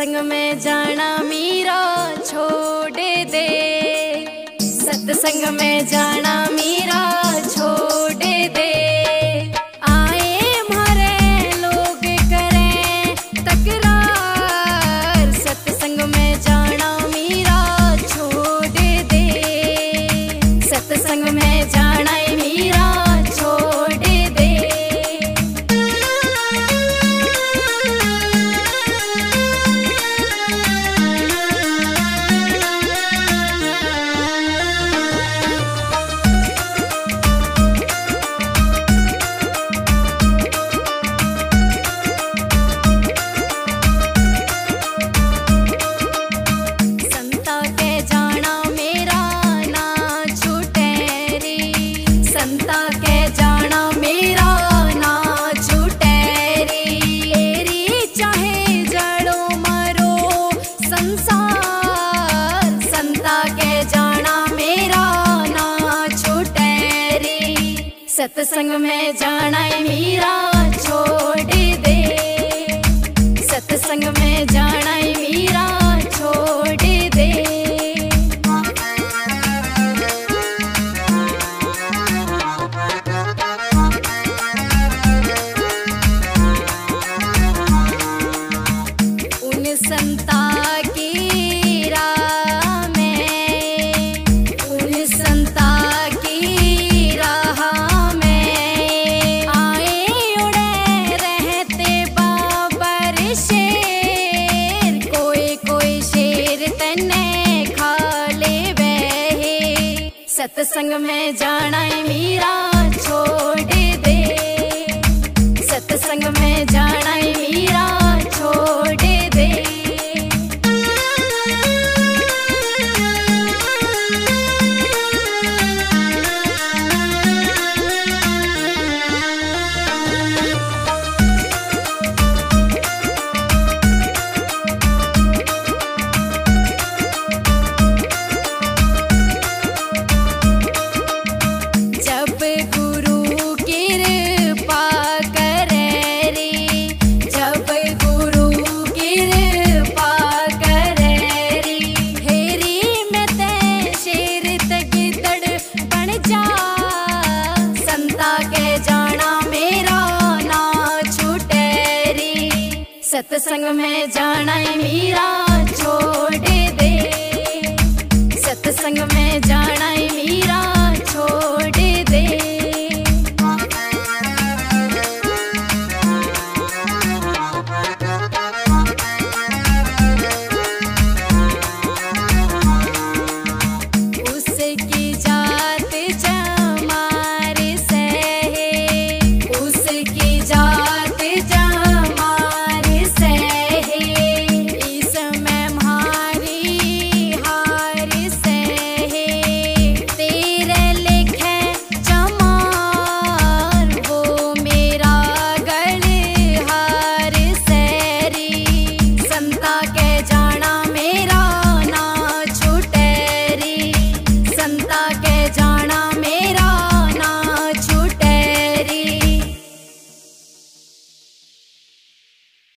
सत्संग में जाना मीरा छोड़ दे, सत्संग में जाना मीरा छोड़ दे। आए मारे लोग करें तकरार, सत्संग में जाना मीरा छोड़ दे, सत्संग में जाना मीरा छोड़ दे। सत्संग में जाना मीरा छोड़ दे, सत्संग में जाना मीरा छोड़ दे। उन संता की राह में, उन संता की राह सत्संग में जाना मीरा छोड़ दे, सत्संग में जाना मीरा छोड़ दे। सत्संग में जाना मीरा